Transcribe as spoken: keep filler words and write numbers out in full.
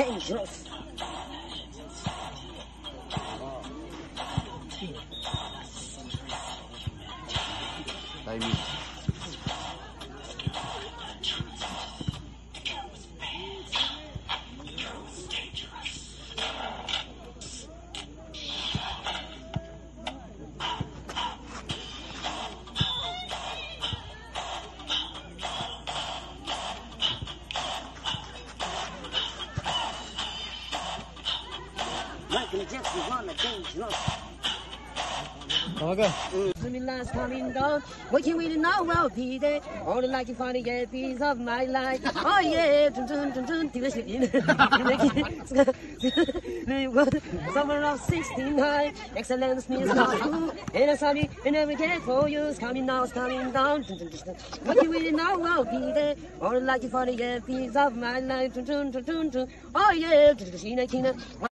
dangerous. Timing. Michael Jackson on the dangerous. Okay. Sumi lines coming down. What you really know will be there. Only like you find a piece of my life. Oh yeah, dun dun dun dun. Do this again. Summer of sixty-nine. Excellence means not true. And I'm sorry, and every day for you is coming now, it's coming down. What you really know will be there. Only like you find a piece of my life. Dun dun dun dun dun. Oh yeah,